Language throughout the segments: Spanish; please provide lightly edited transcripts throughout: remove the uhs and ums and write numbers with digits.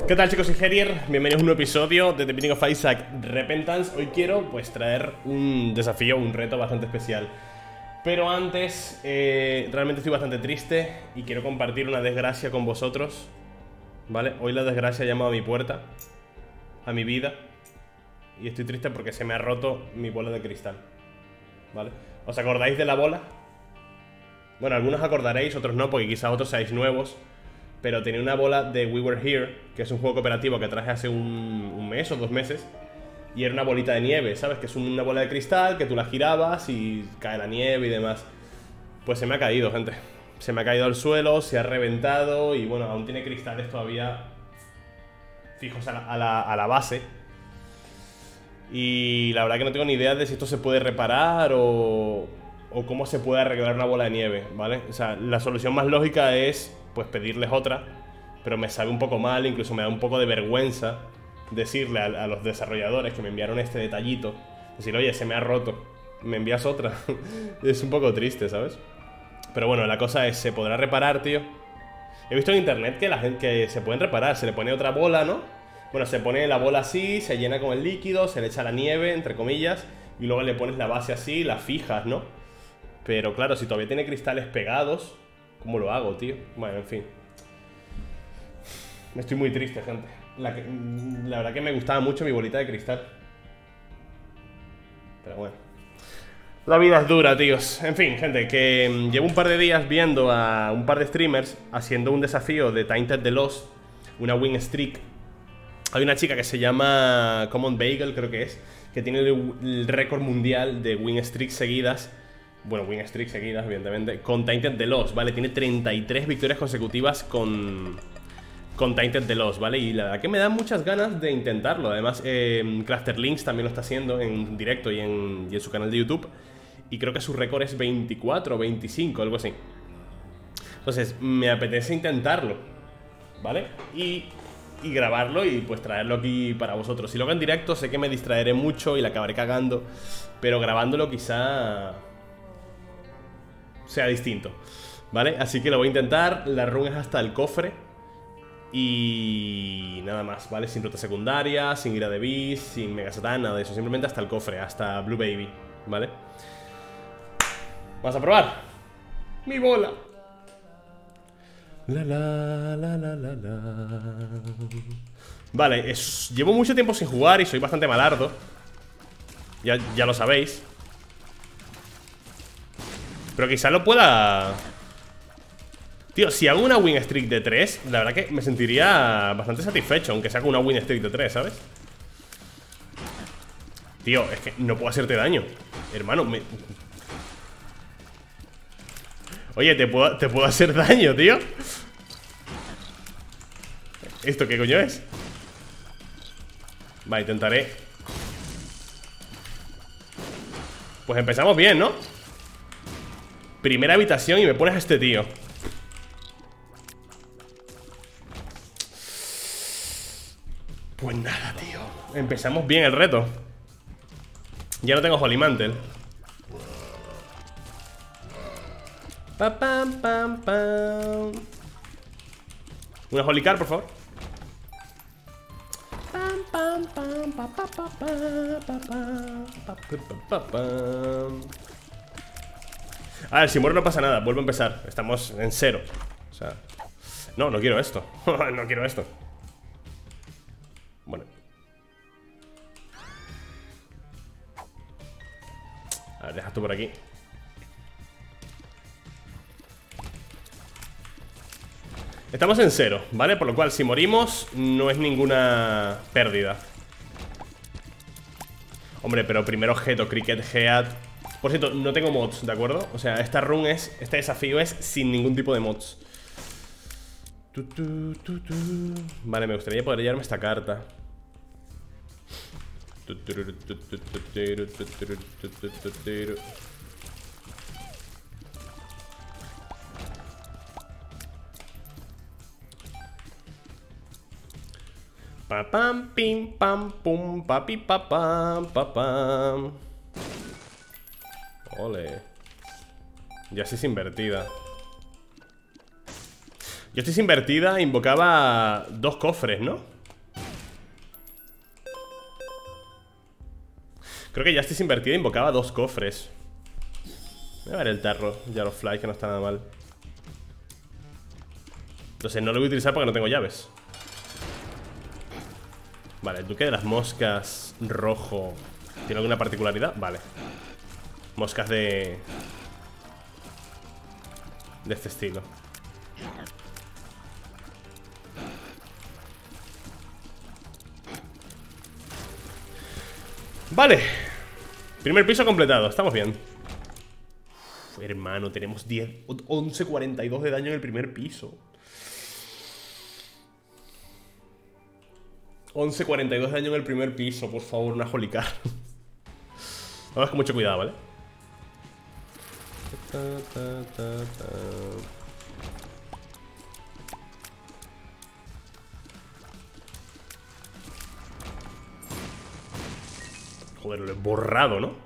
¿Qué tal, chicos? Soy Herier, bienvenidos a un nuevo episodio de The Binding of Isaac Repentance. Hoy quiero pues traer un desafío, un reto bastante especial. Pero antes, realmente estoy bastante triste y quiero compartir una desgracia con vosotros. ¿Vale? Hoy la desgracia ha llamado a mi puerta, a mi vida. Y estoy triste porque se me ha roto mi bola de cristal. ¿Vale? ¿Os acordáis de la bola? Bueno, algunos acordaréis, otros no, porque quizás otros seáis nuevos. Pero tenía una bola de We Were Here, que es un juego cooperativo que traje hace un mes o 2 meses. Y era una bolita de nieve, ¿sabes? Que es una bola de cristal que tú la girabas y cae la nieve y demás. Pues se me ha caído, gente. Se me ha caído al suelo, se ha reventado y bueno, aún tiene cristales todavía fijos a la base. Y la verdad que no tengo ni idea de si esto se puede reparar o cómo se puede arreglar una bola de nieve, ¿vale? O sea, la solución más lógica es pues pedirles otra, pero me sabe un poco mal, incluso me da un poco de vergüenza decirle a los desarrolladores que me enviaron este detallito, decir, oye, se me ha roto, ¿me envías otra? Es un poco triste, ¿sabes? Pero bueno, la cosa es, ¿se podrá reparar, tío? He visto en internet que la gente que se pueden reparar, se le pone otra bola, ¿no? Bueno, se pone la bola así, se llena con el líquido, se le echa la nieve, entre comillas, y luego le pones la base así, la fijas, ¿no? Pero claro, si todavía tiene cristales pegados, ¿cómo lo hago, tío? Bueno, en fin. Estoy muy triste, gente. La verdad que me gustaba mucho mi bolita de cristal. Pero bueno. La vida es dura, tíos. En fin, gente, que llevo un par de días viendo a un par de streamers haciendo un desafío de Tainted the Lost, una win streak. Hay una chica que se llama Common Bagel, creo que es, que tiene el récord mundial de win streaks seguidas. Bueno, win streak seguidas, evidentemente, con Tainted the Lost, ¿vale? Tiene 33 victorias consecutivas con Tainted the Lost, ¿vale? Y la verdad que me da muchas ganas de intentarlo. Además, Crafter Links también lo está haciendo en directo y en su canal de YouTube. Y creo que su récord es 24 o 25, algo así. Entonces, me apetece intentarlo, ¿vale? Y grabarlo y pues traerlo aquí para vosotros. Si lo hago en directo, sé que me distraeré mucho y la acabaré cagando. Pero grabándolo quizá sea distinto, ¿vale? Así que lo voy a intentar. La run es hasta el cofre y nada más, ¿vale? Sin ruta secundaria, sin ir a The Beast, sin Mega Satan, nada de eso. Simplemente hasta el cofre, hasta Blue Baby, ¿vale? Vamos a probar. Mi bola. Vale, llevo mucho tiempo sin jugar y soy bastante malardo. Ya lo sabéis. Pero quizás lo pueda... Tío, si hago una win streak de 3, la verdad que me sentiría bastante satisfecho, aunque sea con una win streak de 3, ¿sabes? Tío, es que no puedo hacerte daño. Hermano, Oye, te puedo hacer daño, tío. ¿Esto qué coño es? Vale, intentaré. Pues empezamos bien, ¿no? Primera habitación y me pones a este tío. Pues nada, tío. Empezamos bien el reto. Ya no tengo Holy Mantle. Pa, pam, pam, pam. Una Holy Card, por favor. Pam, pam, pam, pa, pa, pa, pa, pa, pa, pa, pa. A ver, si muero no pasa nada, vuelvo a empezar. Estamos en 0. O sea, no quiero esto. No quiero esto. Bueno. A ver, deja esto por aquí. Estamos en 0, ¿vale? Por lo cual, si morimos, no es ninguna pérdida. Hombre, pero primero Head Cricket Head. Por cierto, no tengo mods, ¿de acuerdo? O sea, este desafío es sin ningún tipo de mods. Vale, me gustaría poder llevarme esta carta. Pa pam pim pam pum papi pa pam pa pam. Ole. Ya sí es invertida. Yo estoy invertida, invocaba 2 cofres, ¿no? Creo que Justice invertida invocaba 2 cofres. Voy a ver el tarro, Jar of Flies, que no está nada mal. Entonces no lo voy a utilizar porque no tengo llaves. Vale, el duque de las moscas rojo ¿tiene alguna particularidad? Vale. Moscas de este estilo. Vale. Primer piso completado, estamos bien. Uf, hermano, tenemos 11.42 de daño en el primer piso. 11.42 de daño en el primer piso, por favor, una Holy Card. Vamos con mucho cuidado, ¿vale? Joder, lo he borrado, ¿no?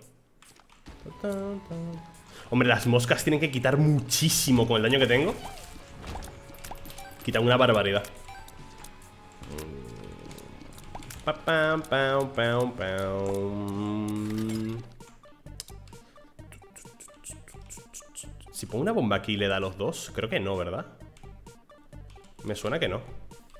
Hombre, las moscas tienen que quitar muchísimo con el daño que tengo. Quitan una barbaridad. Si pongo una bomba aquí y le da a los dos, creo que no, ¿verdad? Me suena que no.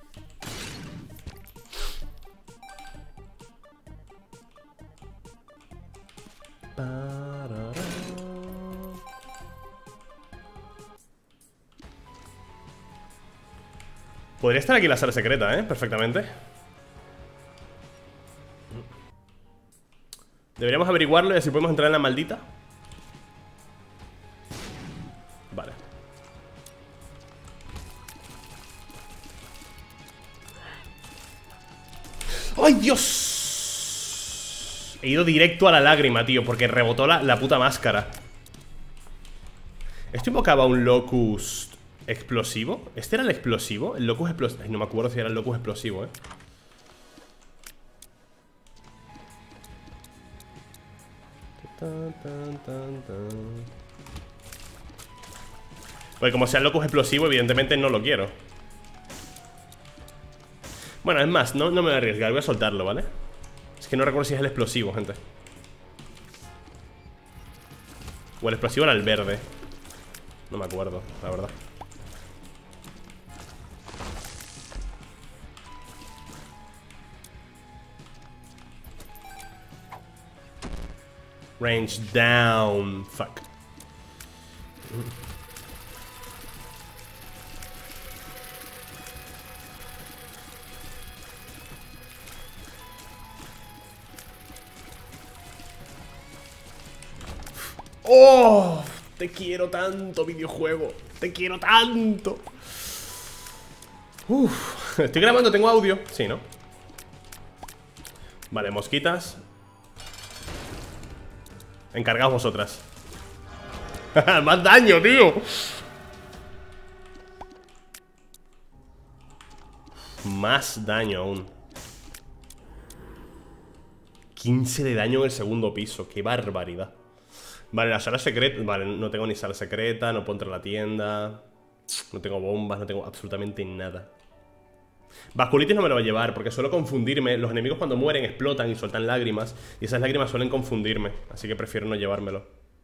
Podría estar aquí la sala secreta, ¿eh? Perfectamente. Deberíamos averiguarlo y así podemos entrar en la maldita. Vale. ¡Ay, Dios! He ido directo a la lágrima, tío, porque rebotó la puta máscara. ¿Esto invocaba un Locust explosivo? ¿Este era el explosivo? El Locust explosivo. Ay, no me acuerdo si era el Locust explosivo, Pues como sea el Locust explosivo, evidentemente no lo quiero. Bueno, es más, no me voy a arriesgar, voy a soltarlo, ¿vale? Es que no recuerdo si es el explosivo, gente. O el explosivo era el verde. No me acuerdo, la verdad. Range down. Fuck. ¡Oh! Te quiero tanto, videojuego. Te quiero tanto. Uf. Estoy grabando, tengo audio. Sí, ¿no? Vale, mosquitas. Encargaos vosotras. Más daño, tío. Más daño aún. 15 de daño en el segundo piso. Qué barbaridad. Vale, la sala secreta. Vale, no tengo ni sala secreta. No puedo entrar a la tienda. No tengo bombas, no tengo absolutamente nada. Vasculitis no me lo va a llevar porque suelo confundirme. Los enemigos cuando mueren explotan y sueltan lágrimas. Y esas lágrimas suelen confundirme. Así que prefiero no llevármelo.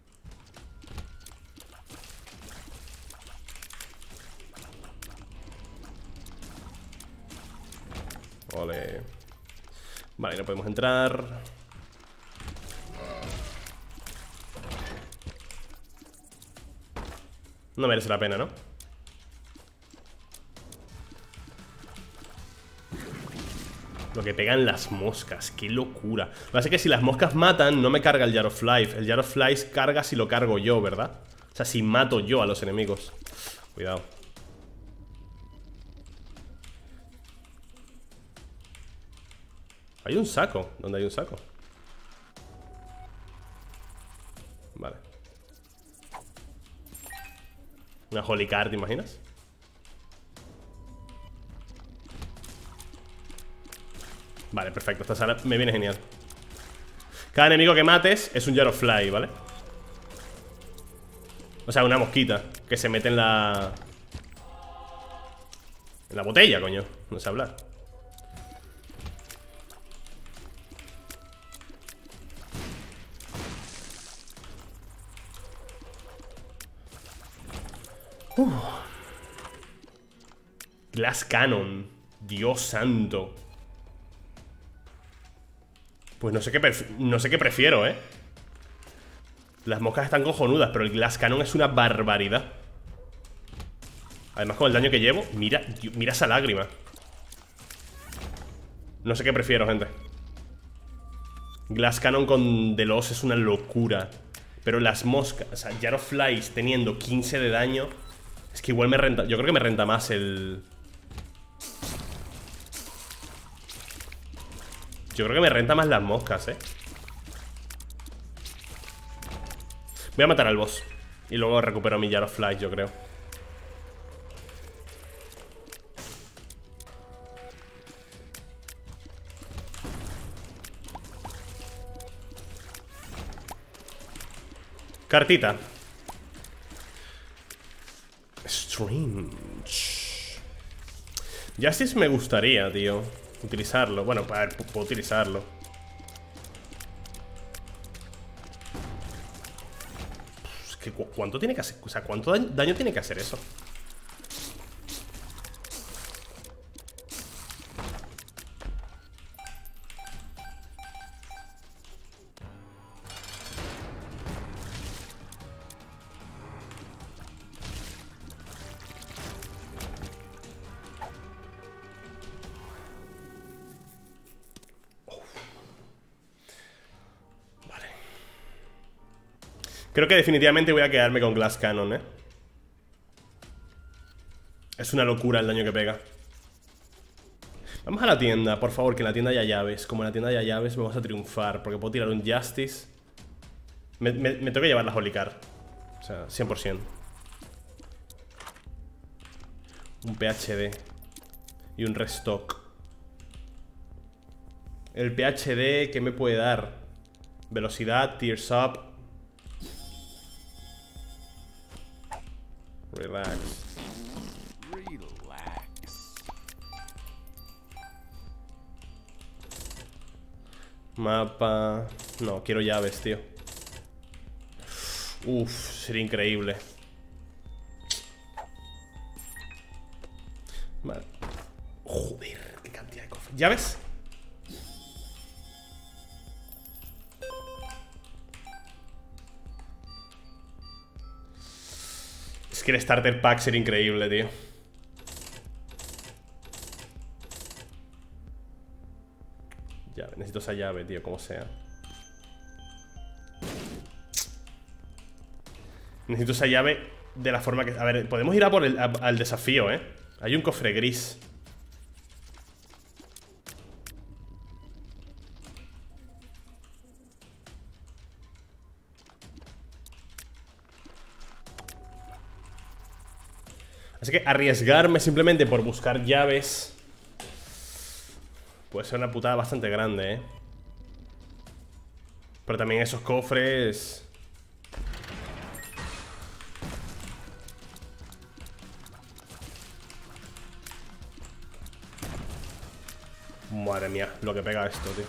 Ole. Vale, no podemos entrar. No merece la pena, ¿no? Lo que pegan las moscas, qué locura. Lo que pasa es que si las moscas matan, no me carga el Jar of Life. El Jar of Life carga si lo cargo yo, ¿verdad? O sea, si mato yo a los enemigos. Cuidado. Hay un saco. ¿Dónde hay un saco? Vale. Una Holy Card, ¿te imaginas? Vale, perfecto, esta sala me viene genial. Cada enemigo que mates es un Jar of Fly, ¿vale? O sea, una mosquita que se mete en la botella, coño. No sé hablar. Glass Cannon. Dios santo. Pues no sé qué prefiero, ¿eh? Las moscas están cojonudas, pero el Glass Cannon es una barbaridad. Además, con el daño que llevo, mira esa lágrima. No sé qué prefiero, gente. Glass Cannon con Delos es una locura. Pero las moscas, o sea, Jar of Flies teniendo 15 de daño, es que igual me renta. Yo creo que me renta más el... Yo creo que me renta más las moscas, Voy a matar al boss y luego recupero mi Jar of Flies, yo creo. Cartita. Strange. Justice me gustaría, tío, utilizarlo. Bueno, a ver, puedo utilizarlo. Es que ¿cuánto tiene que hacer? O sea, ¿cuánto daño tiene que hacer eso? Creo que definitivamente voy a quedarme con Glass Cannon, Es una locura el daño que pega. Vamos a la tienda, por favor, que en la tienda haya llaves. Como en la tienda haya llaves vamos a triunfar, porque puedo tirar un Justice. Me tengo que llevar la Holy Card. O sea, 100%. Un PhD y un Restock. El PhD, ¿qué me puede dar? Velocidad, Tears Up. Relax. Mapa. No, quiero llaves, tío. Uf, sería increíble. Vale. Joder, qué cantidad de cofres. ¿Llaves? Es que el starter pack sería increíble, tío. Ya, necesito esa llave, tío, como sea. Necesito esa llave de la forma que... A ver, podemos ir a por al desafío, Hay un cofre gris. Así que arriesgarme simplemente por buscar llaves puede ser una putada bastante grande, Pero también esos cofres... Madre mía, lo que pega esto, tío.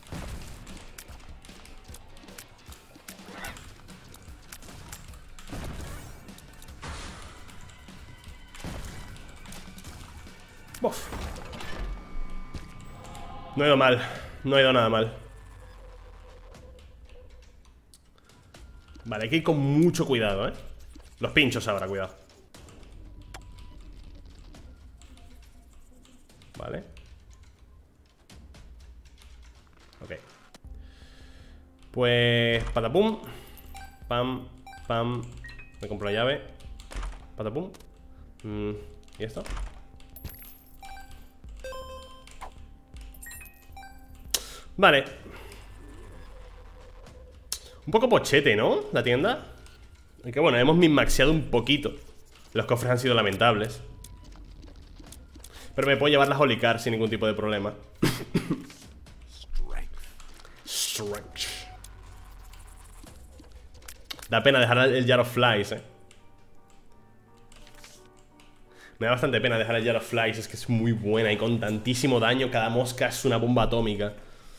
Uf. No ha ido mal. No ha ido nada mal. Vale, hay que ir con mucho cuidado, Los pinchos ahora, cuidado. Vale. Ok. Pues... patapum. Pam, pam. Me compro la llave. Patapum. ¿Y esto? Vale. Un poco pochete, ¿no? La tienda. Aunque bueno, hemos min-maxeado un poquito. Los cofres han sido lamentables. Pero me puedo llevar la Holy Card sin ningún tipo de problema. Strength. Da pena dejar el Jar of Flies, Me da bastante pena dejar el Jar of Flies. Es que es muy buena y con tantísimo daño. Cada mosca es una bomba atómica.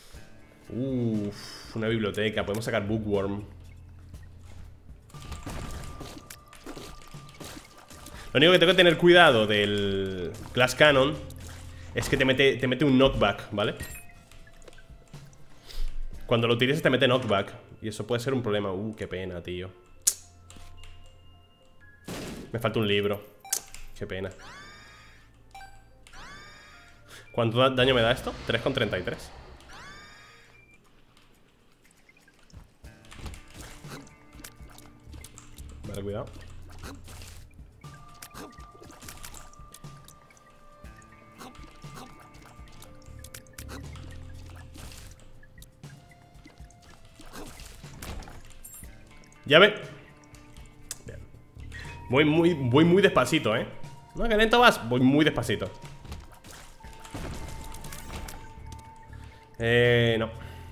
Uff, una biblioteca. Podemos sacar Bookworm. Lo único que tengo que tener cuidado del Glass Cannon es que te mete un knockback, ¿vale? Cuando lo utilices te mete knockback. Y eso puede ser un problema. Qué pena, tío. Me falta un libro. Qué pena. ¿Cuánto daño me da esto? 3,33. Vale, cuidado. Llave. Bien. Voy muy despacito, ¿eh? No, que lento vas. Voy muy despacito. No.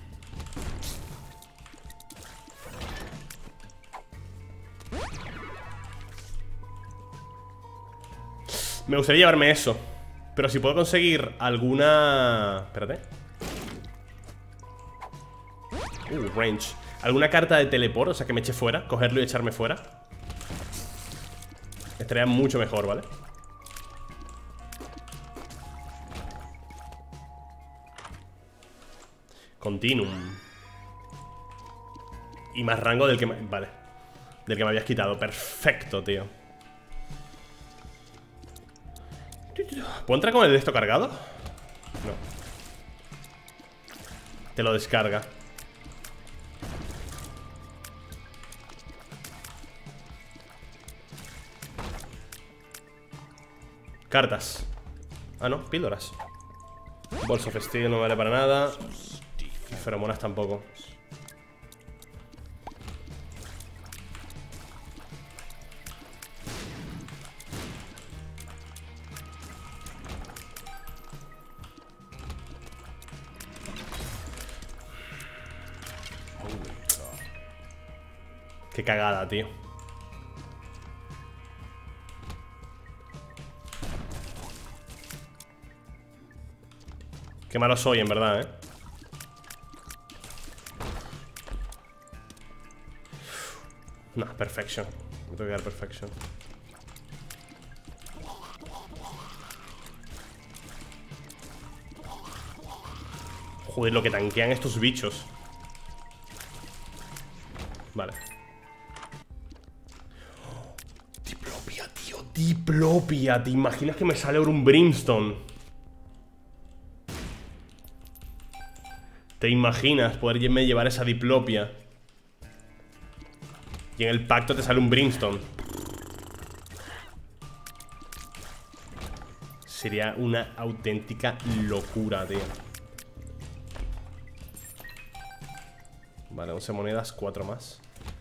Me gustaría llevarme eso. Pero si puedo conseguir alguna... Espérate. Range. ¿Alguna carta de teleport? O sea, que me eche fuera. Cogerlo y echarme fuera. Estaría mucho mejor, ¿vale? Continuum. Y más rango del que me... Vale. Del que me habías quitado. Perfecto, tío. ¿Puedo entrar con el de esto cargado? No. Te lo descarga. Cartas. Ah, no, píldoras. Bolso festivo no vale para nada. Y feromonas tampoco. Qué cagada, tío. Qué malo soy, en verdad, ¿eh? No, perfection. Me tengo que dar perfection. Joder, lo que tanquean estos bichos. Vale. Diplopia, tío. Diplopia. ¿Te imaginas que me sale ahora un Brimstone? ¿Te imaginas poderme llevar esa diplopia? Y en el pacto te sale un Brimstone. Sería una auténtica locura, tío. Vale, 11 monedas, 4 más.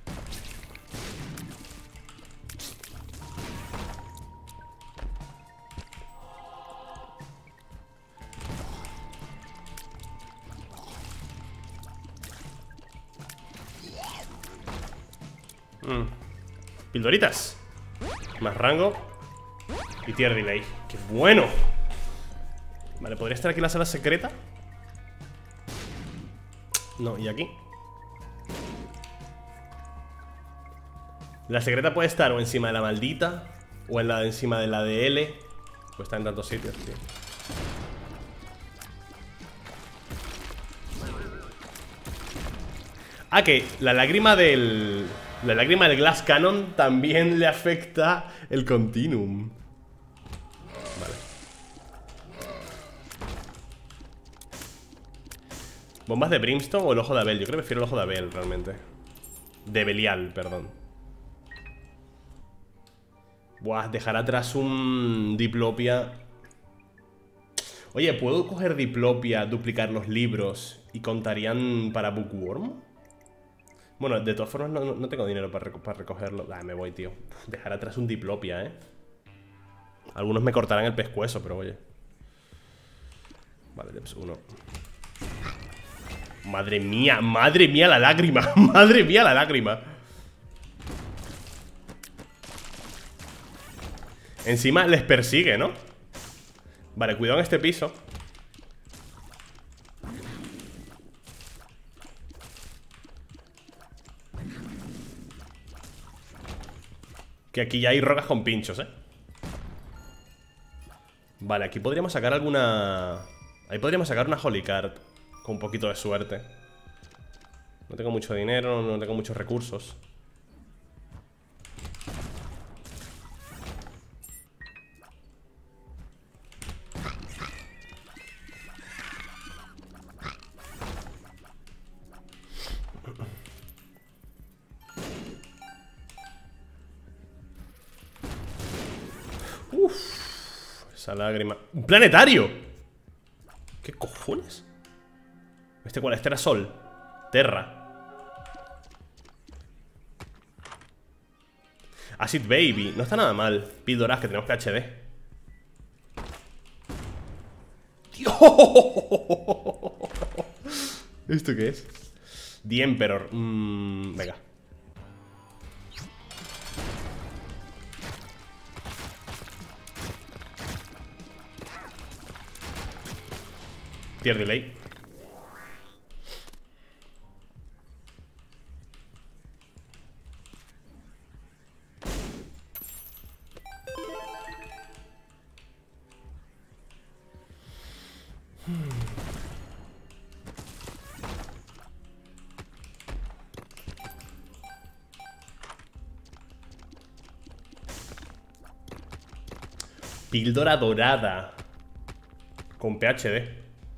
Pildoritas. Más rango. Y tier delay. ¡Qué bueno! Vale, ¿podría estar aquí en la sala secreta? No, ¿y aquí? La secreta puede estar o encima de la maldita o en la de encima de la de L. Pues está en tantos sitios, tío. Ah, que la lágrima del... La lágrima del Glass Cannon también le afecta el Continuum. Vale. ¿Bombas de Brimstone o el ojo de Abel? Yo creo que prefiero el ojo de Abel, realmente. De Belial, perdón. Buah, dejar atrás un Diplopia. Oye, ¿puedo coger Diplopia, duplicar los libros y contarían para Bookworm? Bueno, de todas formas no tengo dinero para recogerlo. Ah, me voy, tío. Dejar atrás un Diplopia, ¿eh? Algunos me cortarán el pescuezo, pero oye. Vale, Depths 1. Madre mía la lágrima. Madre mía la lágrima. Encima les persigue, ¿no? Vale, cuidado en este piso. Que aquí ya hay rocas con pinchos, ¿eh? Vale, aquí podríamos sacar alguna... Ahí podríamos sacar una Holy Card con un poquito de suerte. No tengo mucho dinero, no tengo muchos recursos. Esa lágrima. ¡Un planetario! ¿Qué cojones? ¿Este cuál? Este era Sol. Terra. Acid Baby. No está nada mal. Píldoras que tenemos PhD. ¡Dios! ¿Esto qué es? The Emperor. Venga. Tier delay. Píldora dorada. Con PhD.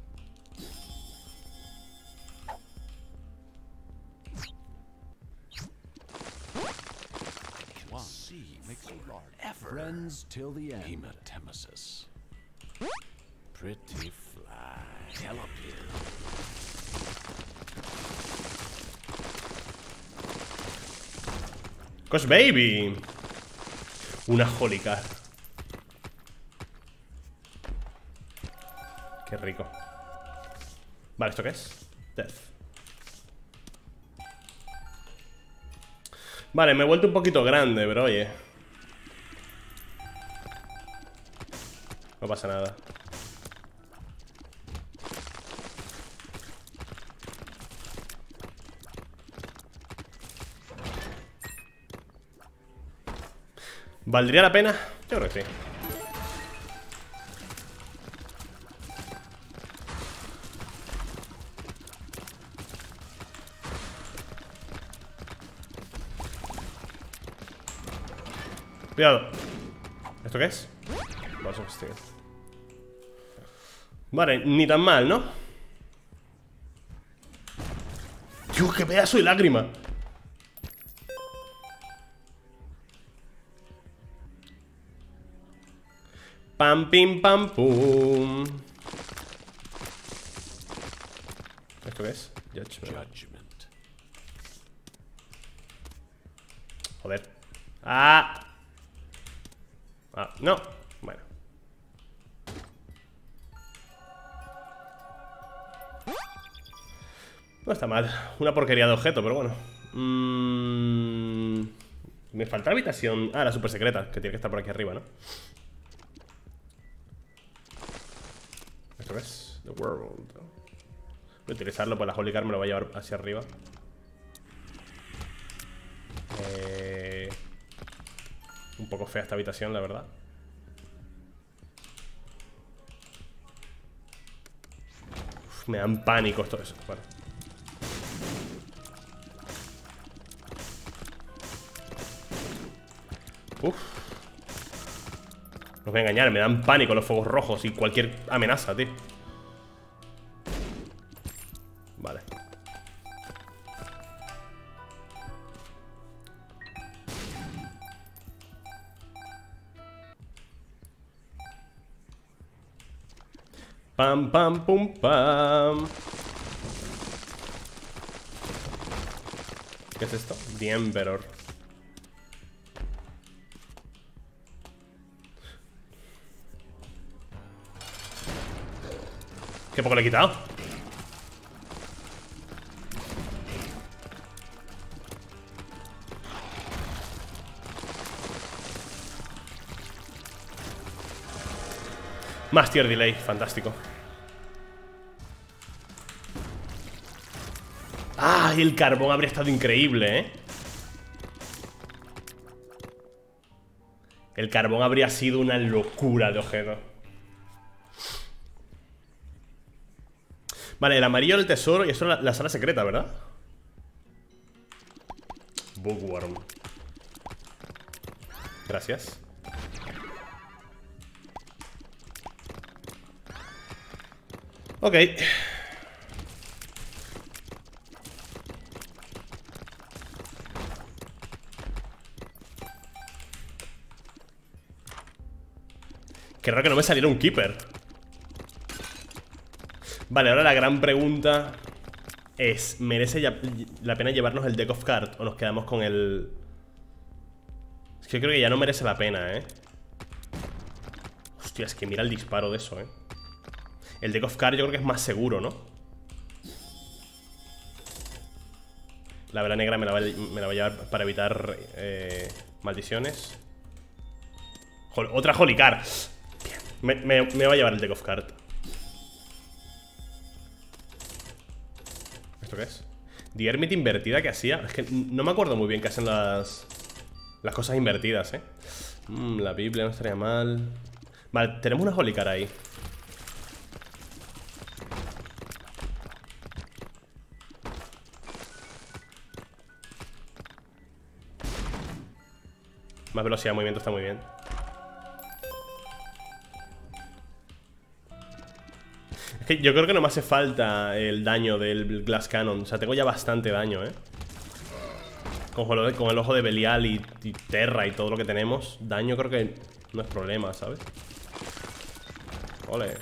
Friends till the end. Hematemesis. Pretty fly. Telepil. Cos Baby. Una Holy Card. Qué rico. Vale, ¿esto qué es? Death. Vale, me he vuelto un poquito grande, pero oye, no pasa nada. ¿Valdría la pena? Yo creo que sí. Cuidado. ¿Esto qué es? Vale, ni tan mal, ¿no? Dios, qué pedazo de lágrima. Pam, pim, pam, pum. ¿Esto qué es? Judgment. Joder. Ah, no. Bueno. No está mal. Una porquería de objeto, pero bueno. Me falta la habitación. Ah, la super secreta, que tiene que estar por aquí arriba, ¿no? ¿Esto es? The World. Voy a utilizarlo, pues la Holy Card me lo va a llevar hacia arriba. Un poco fea esta habitación, la verdad. Uf, me dan pánico esto. Bueno. Uf. No os voy a engañar, me dan pánico los fuegos rojos y cualquier amenaza, tío. Vale. Pam, pam, pum, pam. ¿Qué es esto? The Emperor. Qué poco le he quitado. Más tier delay, fantástico. Ah, el carbón habría estado increíble, ¿eh? El carbón habría sido una locura de objeto. Vale, el amarillo del tesoro. Y esto es la sala secreta, ¿verdad? Bookworm. Gracias. Ok. Qué raro que no me saliera un Keeper. Vale, ahora la gran pregunta es, ¿merece la pena llevarnos el Deck of Cards o nos quedamos con el...? Es que yo creo que ya no merece la pena, ¿eh? Hostia, es que mira el disparo de eso, ¿eh? El Deck of Cards yo creo que es más seguro, ¿no? La vela negra me la voy a llevar para evitar maldiciones. Otra Holy Card. Me va a llevar el Deck of Cards. ¿Esto qué es? The Hermit invertida que hacía. Es que no me acuerdo muy bien qué hacen las cosas invertidas, la Biblia no estaría mal. Vale, tenemos una Holy Card ahí. Más velocidad de movimiento está muy bien. Es que yo creo que no me hace falta el daño del Glass Cannon. O sea, tengo ya bastante daño, con el ojo de Belial y Terra y todo lo que tenemos. Daño creo que no es problema, ¿sabes? Ole.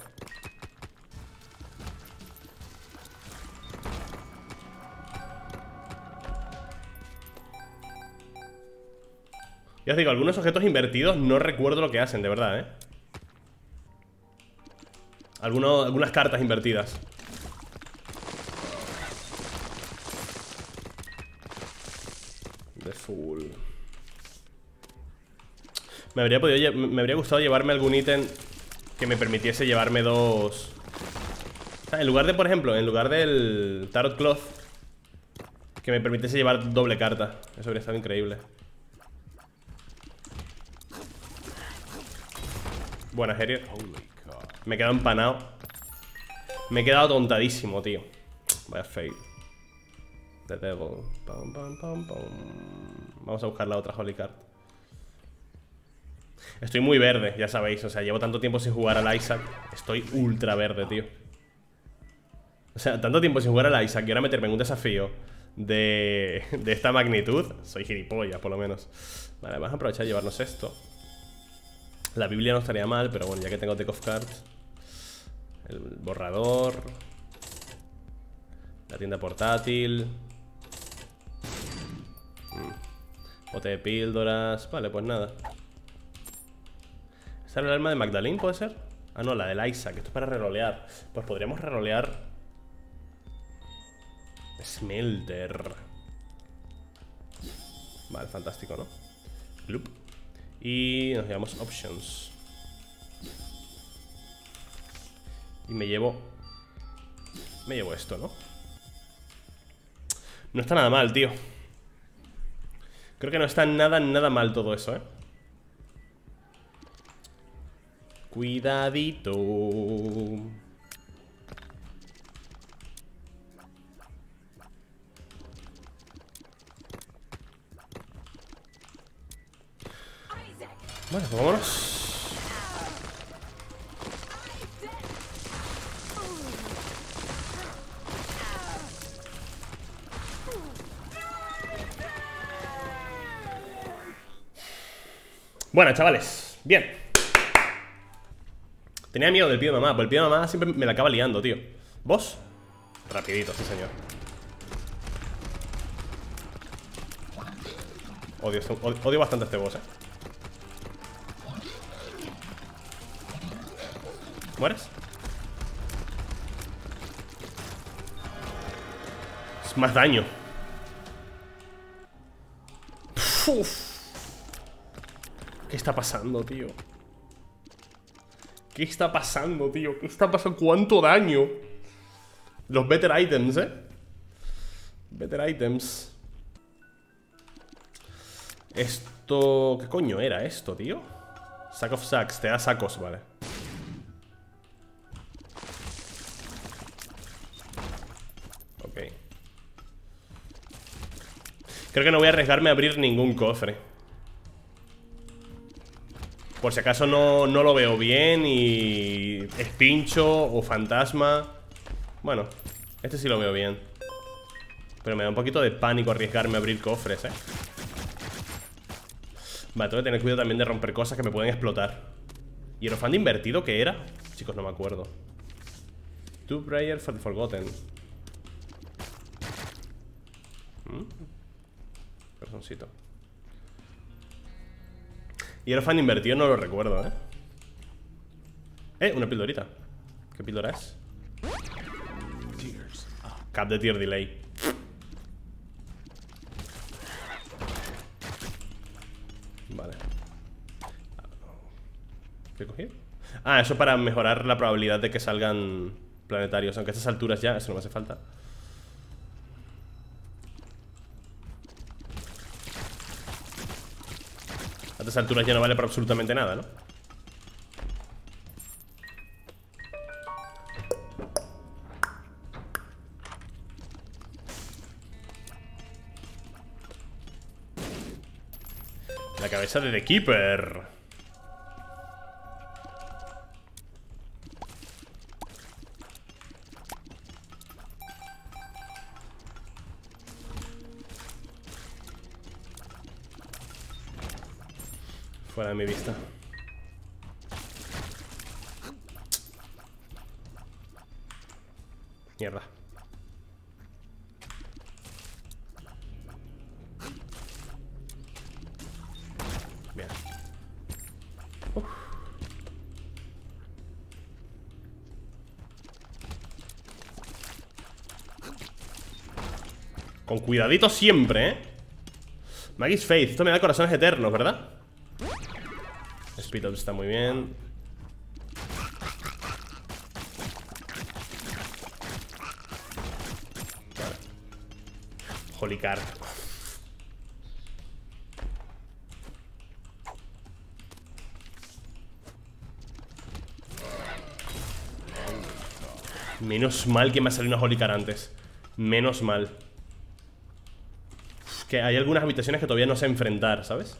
Ya os digo, algunos objetos invertidos no recuerdo lo que hacen, de verdad, algunas cartas invertidas. De full. Me habría gustado llevarme algún ítem que me permitiese llevarme dos. O sea, en lugar de, por ejemplo, en lugar del Tarot Cloth, que me permitiese llevar doble carta. Eso habría estado increíble. Buena, Harrier. Me he quedado empanado. Me he quedado tontadísimo, tío. Vaya fail. The Devil. Pam, pam, pam, pam. Vamos a buscar la otra Holy Card. Estoy muy verde, ya sabéis. O sea, llevo tanto tiempo sin jugar al Isaac. Estoy ultra verde, tío. O sea, tanto tiempo sin jugar al Isaac y ahora meterme en un desafío de esta magnitud. Soy gilipollas, por lo menos. Vale, vamos a aprovechar de llevarnos esto. La Biblia no estaría mal, pero bueno, ya que tengo Deck of Cards. El borrador. La tienda portátil. Bote de píldoras. Vale, pues nada. ¿Esta es el arma de Magdalene, puede ser? Ah, no, la del Isaac. Esto es para rerolear. Pues podríamos rerolear Smelter. Vale, fantástico, ¿no? Loop. Y nos llevamos options. Y me llevo esto, ¿no? No está nada mal, tío. Creo que no está nada mal todo eso, Cuidadito. Bueno, pues vámonos. Bueno, chavales, bien. Tenía miedo del pío de mamá, porque el pío de mamá siempre me la acaba liando, tío. ¿Vos? Rapidito, sí señor. Odio bastante a este boss, ¿Mueres? Es más daño. Uf. ¿Qué está pasando, tío? ¿Qué está pasando, tío? ¿Qué está pasando? ¿Cuánto daño? Los better items, Better items. Esto... ¿Qué coño era esto, tío? Sack of sacks, te da sacos, vale. Creo que no voy a arriesgarme a abrir ningún cofre. Por si acaso no lo veo bien y es pincho o fantasma. Bueno, este sí lo veo bien. Pero me da un poquito de pánico arriesgarme a abrir cofres, Vale, tengo que tener cuidado también de romper cosas que me pueden explotar. ¿Y el fan invertido qué era? Chicos, no me acuerdo. Two Prayer for the Forgotten. Corazoncito. Y el fan invertido no lo recuerdo, una pildorita. ¿Qué píldora es? Cap de Tear Delay. Vale. ¿Qué he cogido? Ah, eso para mejorar la probabilidad de que salgan planetarios. Aunque a estas alturas ya, eso no me hace falta. A estas alturas ya no vale para absolutamente nada, ¿no? La cabeza de The Keeper. Fuera de mi vista. Mierda. Bien. Con cuidadito siempre, Maggie's Faith. Esto me da corazones eternos, ¿verdad? Speed Up está muy bien. Vale. Holy Card. Menos mal que me ha salido una Holy Card antes. Menos mal. Que hay algunas habitaciones que todavía no sé enfrentar, ¿sabes?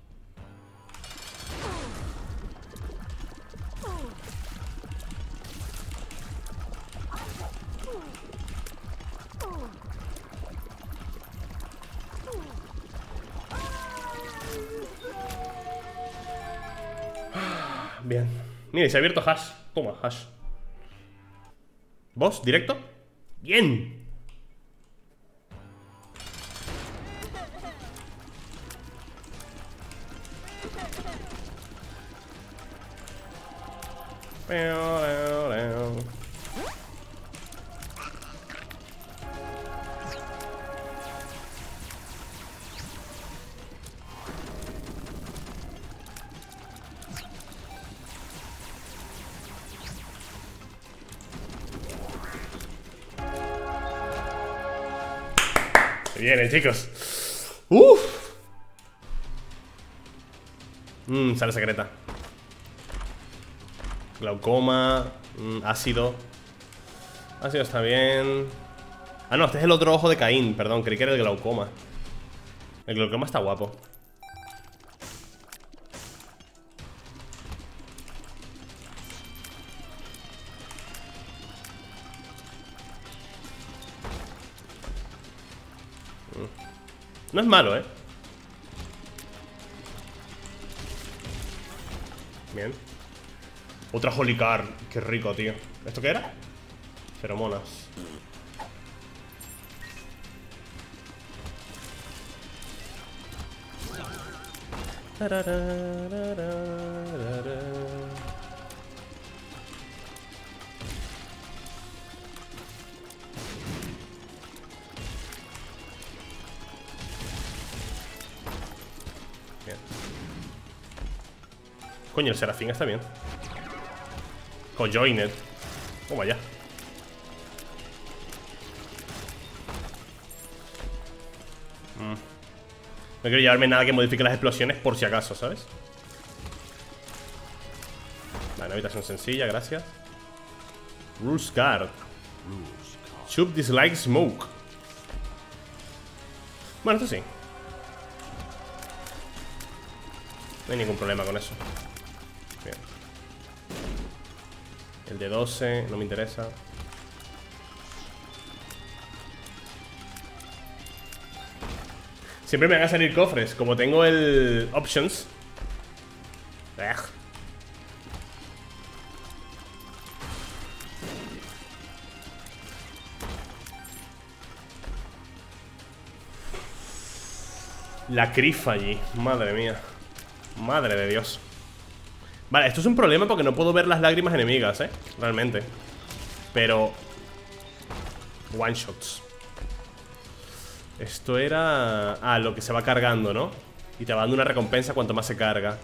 Bien. Mira, se ha abierto hash. Toma, hash. ¿Boss? ¿Directo? ¡Bien! Se vienen, chicos. Sala secreta. Glaucoma. Ácido. Ácido está bien. Ah, no, este es el otro ojo de Caín. Perdón, creí que era el glaucoma. El glaucoma está guapo. No es malo, Bien. Otra Holy Card. Qué rico, tío. ¿Esto qué era? Feromonas. Bien. Coño, el Serafín está bien. Cojoined. Oh, vaya. No quiero llevarme nada que modifique las explosiones por si acaso, ¿sabes? Vale, una habitación sencilla, gracias. Rules Card. Chup dislike smoke. Bueno, esto sí. No hay ningún problema con eso. Bien. El de 12 no me interesa. Siempre me van a salir cofres. Como tengo el Options. Ugh. La crifa allí. Madre mía. Madre de Dios. Vale, esto es un problema porque no puedo ver las lágrimas enemigas, realmente. Pero one shots. Esto era... Ah, lo que se va cargando, ¿no? Y te va dando una recompensa cuanto más se carga.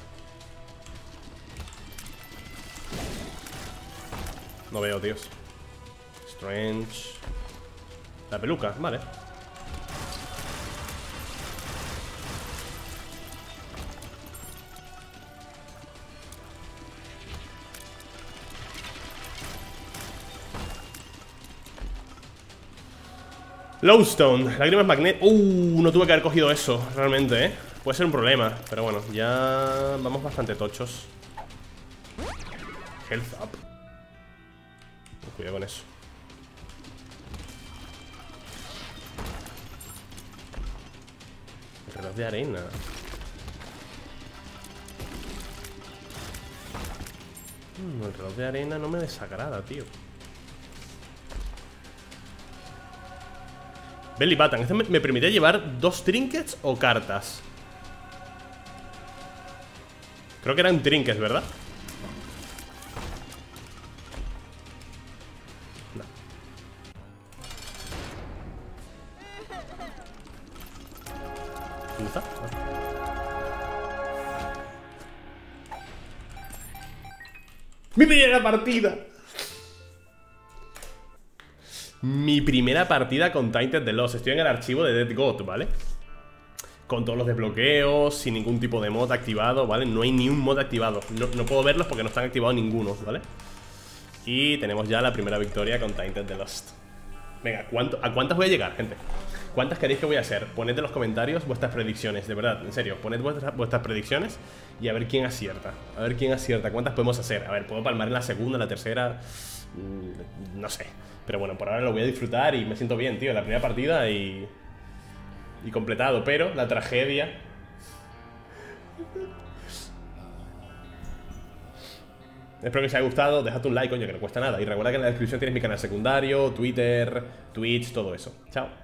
No veo, tíos. Strange. La peluca, vale. Lowstone, lágrimas magnéticas. No tuve que haber cogido eso, realmente, Puede ser un problema, pero bueno, ya vamos bastante tochos. Health up. Cuidado con eso. El reloj de arena. El reloj de arena no me desagrada, tío. Belly Button, este me permite llevar 2 trinkets o cartas. Creo que eran trinkets, ¿verdad? No. ¿Dónde está? ¡Mi primera partida! Mi primera partida con Tainted the Lost. Estoy en el archivo de Dead God, ¿vale? Con todos los desbloqueos, sin ningún tipo de mod activado, ¿vale? No hay ni un mod activado. No puedo verlos porque no están activados ninguno, ¿vale? Y tenemos ya la primera victoria con Tainted the Lost. Venga, ¿a cuántas voy a llegar, gente? ¿Cuántas queréis que voy a hacer? Poned en los comentarios vuestras predicciones, de verdad, en serio. Poned vuestras predicciones y a ver quién acierta. A ver quién acierta, cuántas podemos hacer. A ver, puedo palmar en la segunda, en la tercera... No sé. Pero bueno, por ahora lo voy a disfrutar y me siento bien, tío. La primera partida y completado. Pero la tragedia... Espero que os haya gustado. Dejad un like, coño, que no cuesta nada. Y recuerda que en la descripción tienes mi canal secundario, Twitter, Twitch, todo eso. Chao.